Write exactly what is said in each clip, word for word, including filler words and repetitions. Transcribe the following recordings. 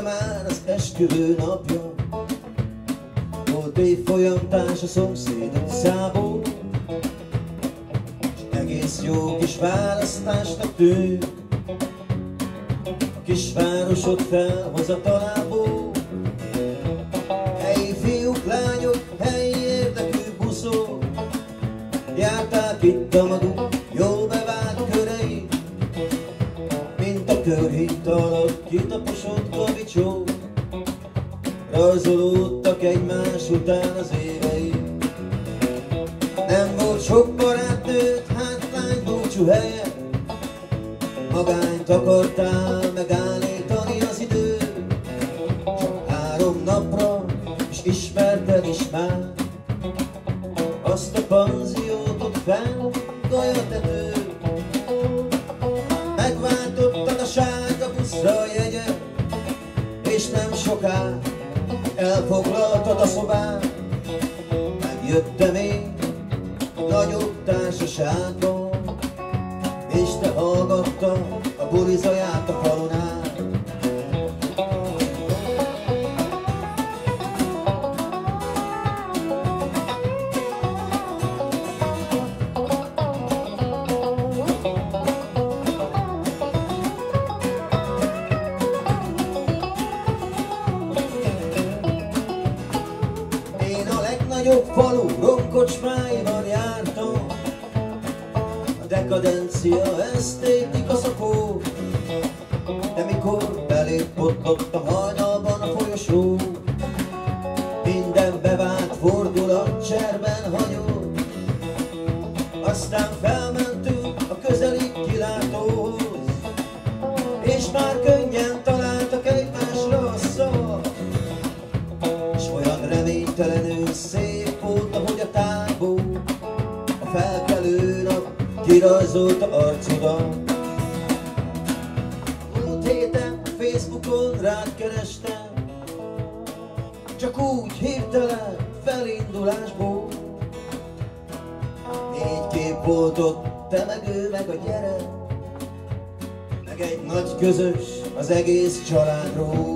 már az esküvő napja, volt évfolyamtárs a szomszéd utcából, s egész jó kis választásnak tűnt a kisvárosok felhozatalából. Helyi fiúk, lányok, helyi érdekű buszok járták itt a maguk jól bevált köreit, mint a körhint alatt kitaposott kavicsok, rajzolódtak egymás után az évei. Nem volt sok barátnőt, hátlány búcsú helye, magányt akartál megállítani az idő. Csak három napra, és ismerted is már azt a panziót ott fenn Golyatetőn. Megváltottad a sárga buszra a jegyet, és nem soká elfoglaltad a szobát. Megjöttem én nagyobb társaságban, és te hallgattad a buli zaját a falon át. Én a legnagyobb falu romkocsmáiban jártam, a dekadencia esztétika szakó, de mikor belépott ott a hajnalban a folyosó, minden bevált fordulat cserben hagyott. Aztán felmentünk a közeli kilátóhoz, és már könnyen találtak egymásra a szavak, és olyan reménytelenül szép volt, ahogy a tábor a felkelő nap kirajzolta arcodat. Múlt héten Facebookon rád kerestem, csak úgy hirtelen felindulásból. Négy kép volt ott, te meg ő meg a gyerek, meg egy nagy közös az egész családról.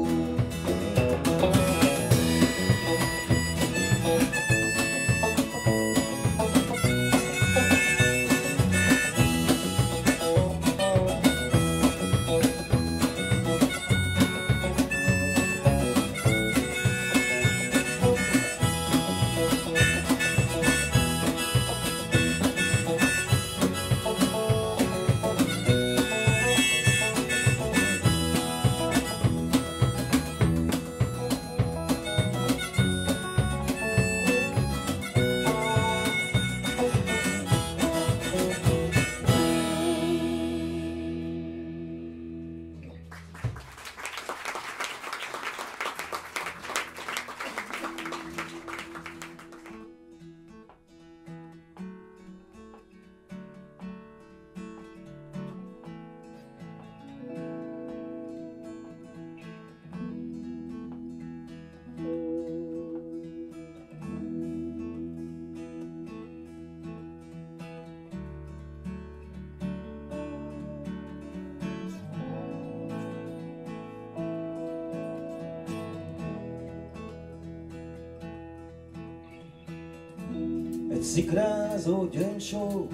Egy szikrázó gyöngycsó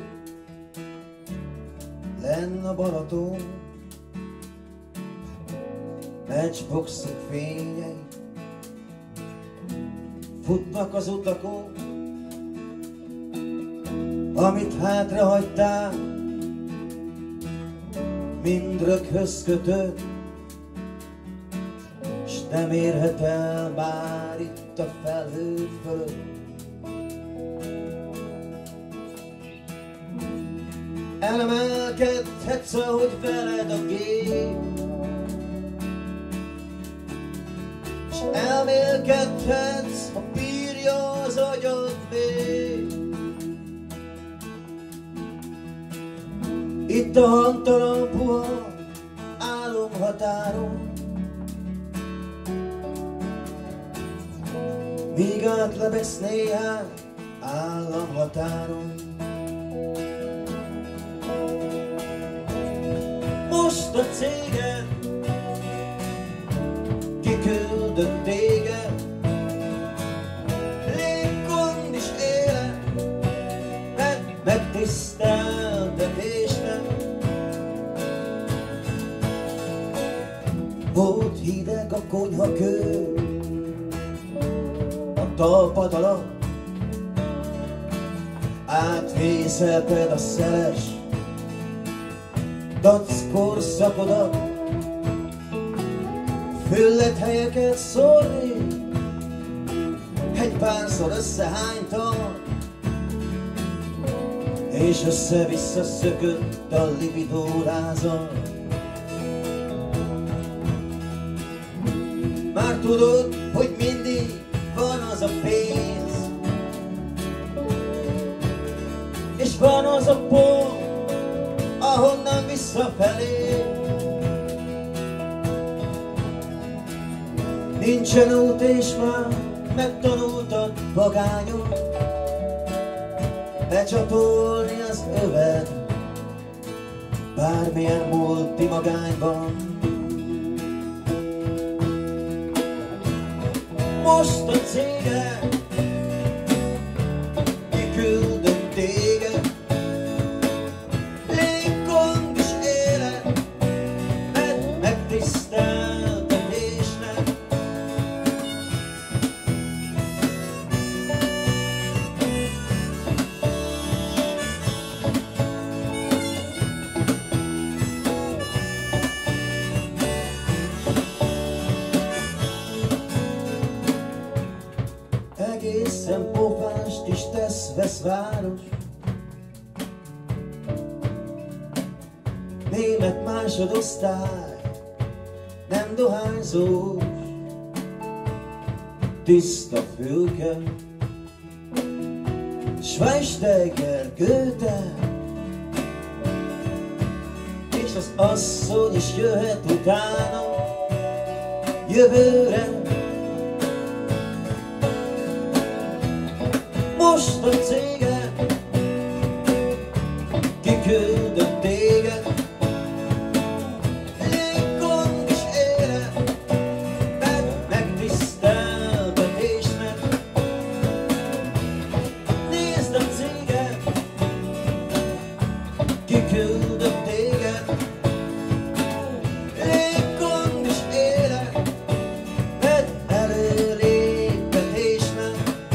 lenn a Balaton, matchboxok fényei futnak az utakon, amit hátrahagytál, mind röghöz kötött, s nem érhet el már itt a felhő fölött. Elemelkedhetsz, ahogy veled a gép, s elmélkedhetsz, ha bírja az agyad még. Itt a hangtalan puha álomhatáron, míg átlebegsz néhány államhatáron. Most a céged kiküldött téged. Légkond is élet, mert megtiszteltetésnek. Volt hideg a konyhakő, a talpad alatt, átvészelted a szeles dac korszakodat. Füllet helyeket szórni, egy párszor összehánytad, és össze-vissza szökött a libidórázat. Már tudod, hogy mindig van az a pénz, és van az a pont, ahonnan visszafelé. Nincsen út, és már megtanultad vagányon becsatolni az öved bármilyen múlti magányban. Most a céged kiküldött téged. Légkond is élet, mert megtiszteltetésnek. Egészen pofást is tesz-vesz város, német másodosztály, nem dohányzós, tiszta fülke, Schweinsteiger, Goethe, és az asszony is jöhet utána jövőre. Most a céged kiküldött téged. Légkond is élet, mert megtiszteltetésnek. Nézd a céged kiküldött téged. Légkond is élet, mert előléptetésnek.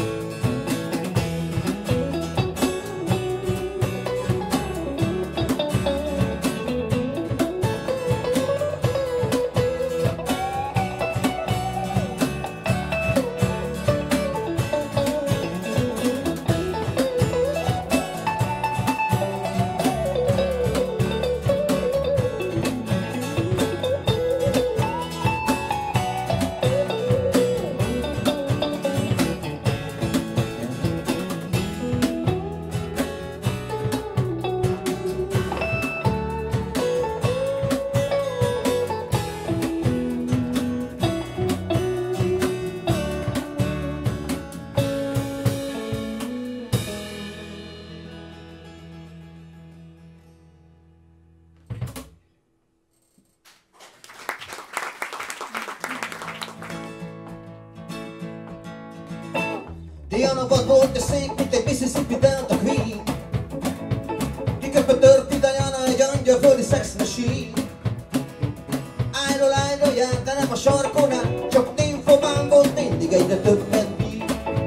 Diana vad volt szép, mint egy Mississippi Delta Queen. Kiköpötört ki Diana egy angyalföldi sex machine. Ájról ájról járt, de nem a sarkonál, csak nymphomán volt mindig egyre többet bír.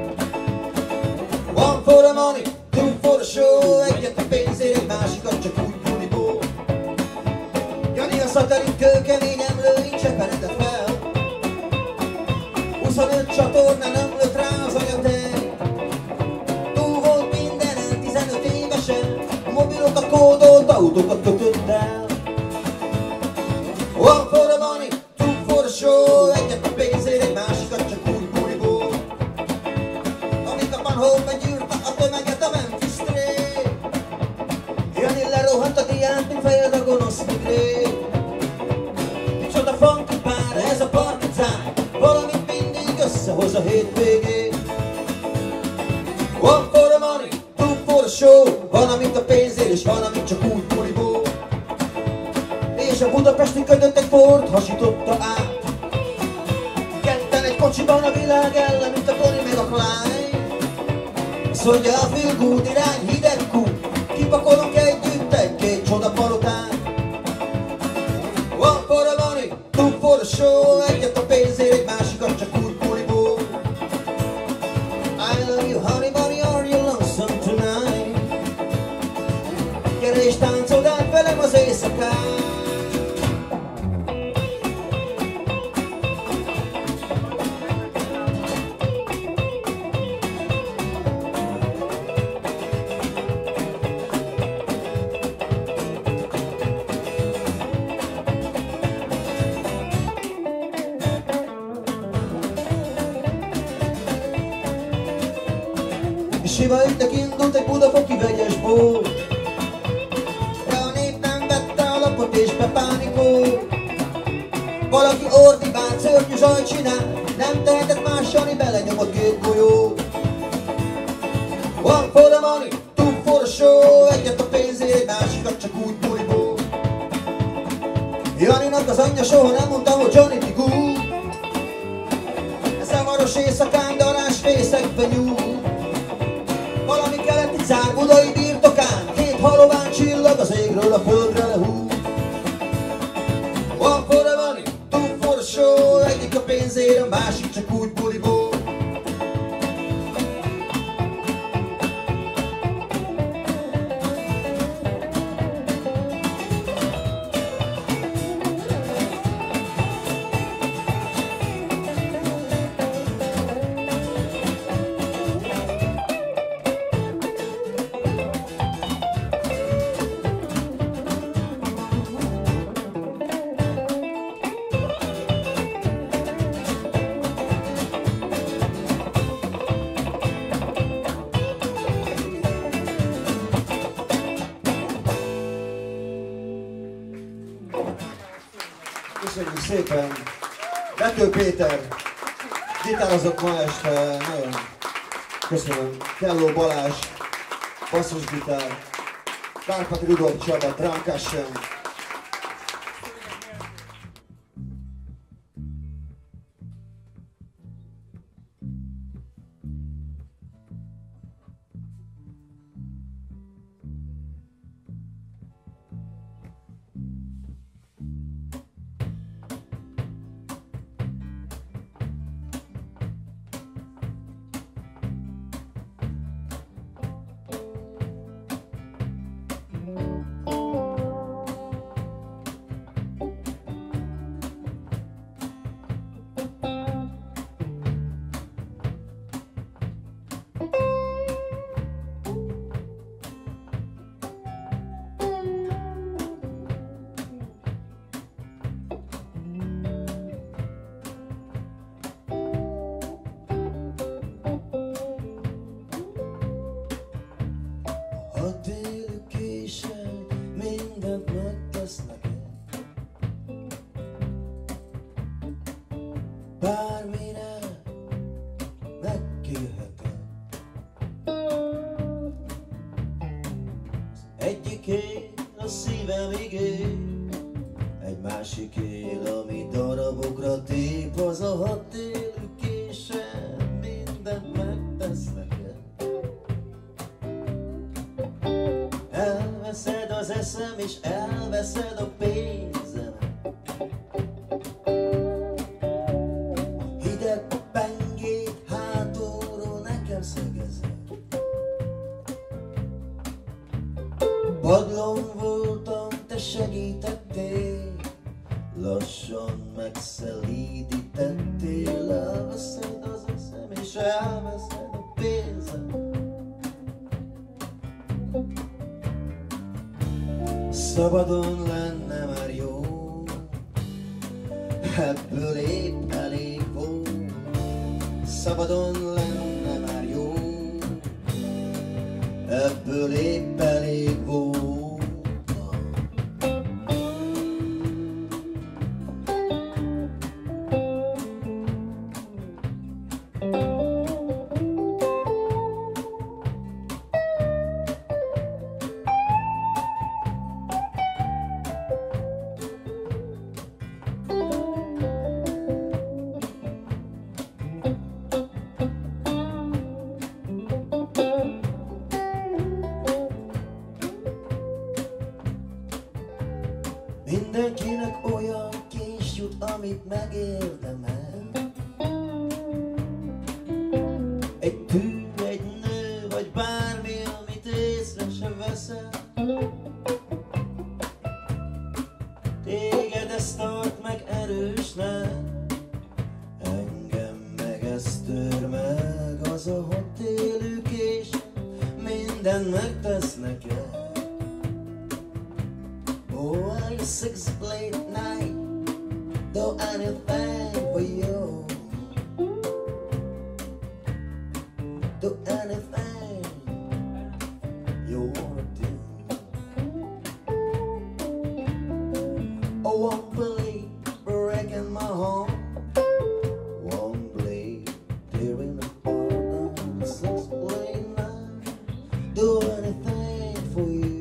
One for the money, two for the show, egyet a pénzért, egy másikat csak úgy buliból. Jani a szatellit kőkeményen lőni, cseperedett fel. huszonöt csatorna nem lőtt rá az anyatej. Túl volt mindenen, tizenöt évesen, a mobilokat kódolt, autókat kötött el. One for the money, two for the show, egyet a pénzért, egy másikat csak úgy buliból. Amíg a Panhóban gyűrte a tömeget a Memphis Trade. Jani lerohant a diát, mint fejed a gonosz migré. Micsoda funky pár, ez a partizán, valamit mindig összehoz a hétvégén. One for the money, two for the show, van amit a pénzért, és van amit csak úgy buliból. És a budapesti ködöt egy Ford hasította át. Ketten egy kocsiban a világ ellen, mint a Bonnie meg a Clyde. Szólja a feel good irány, hideg kút, kipakolunk együtt egy-két csoda palotát. One for the money, two for the show, egyet a pénzért, egy másikat csak úgy buliból. I love you honey bunny, are you lonesome tonight? Gyere és táncold át velem az éjszakát. Siva ügynek indult egy budafoki vegyesból, de a nép nem vette a lapot és bepánikolt. Valaki ordibált, szörnyű zajt csinál, nem tehetett más, Jani belenyomott két golyót. One for the money, two for the show, egyet a pénzért, egy másikat csak úgy buliból. Janinak az anyja soha nem mondta, hogy Johnny be good. Zavaros éjszakán, darás fészekbe nyúl. Valami keleti cár budai birtokán, két halován csillag az égről a földre lehúl. One for the money, two for the show, egyik a pénzért, a másik csak úgy buliból. Köszönjük szépen! Vető Péter gitározott ma este, nagyon köszönöm. Kelló Balázs, basszusgitár, Kárpati Rudolf Csaba, drum percussion. Bármire megkérhetem. Egyik él a szívem igény, egy másik él, ami darabokra tép. Az a hat élő késem mindent megtesz neked. Elveszed az eszem és elveszed a pénzemet. Padlón voltam, te segítettél, lassan megszelídítettél. Elveszed az eszem és elveszed a pénzem. Szabadon lenne már jó, ebből épp elég volt. Szabadon lenne már jó, ebből épp elég volt. Egy tű, egy nő, vagy bármi, amit észre se veszel. Téged ez tart meg erősnek, engem meg ez tör meg. Az a hat élők és minden megtesz neked. Oh, I'll explain at night, do anything for you, do anything you wanna do. Oh, won't believe breaking my heart, won't believe tearing apart. Let's explain now, do anything for you.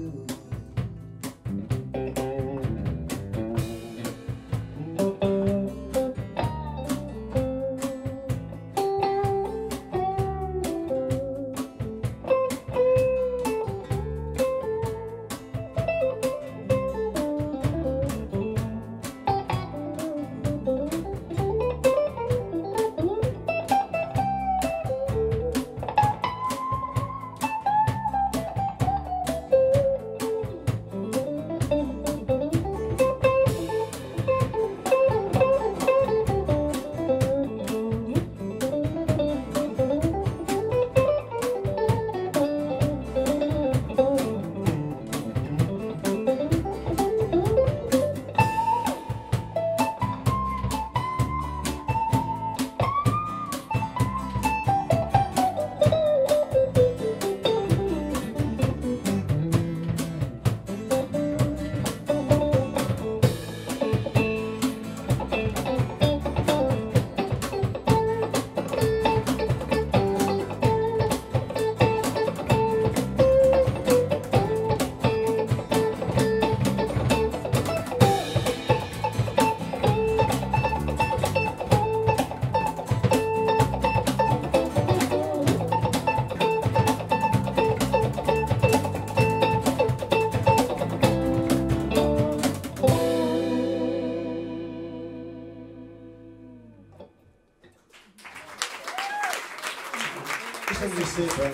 Köszönjük szépen!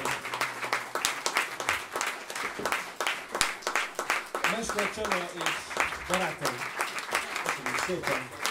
Mester Csaba és barátaim! Köszönjük szépen!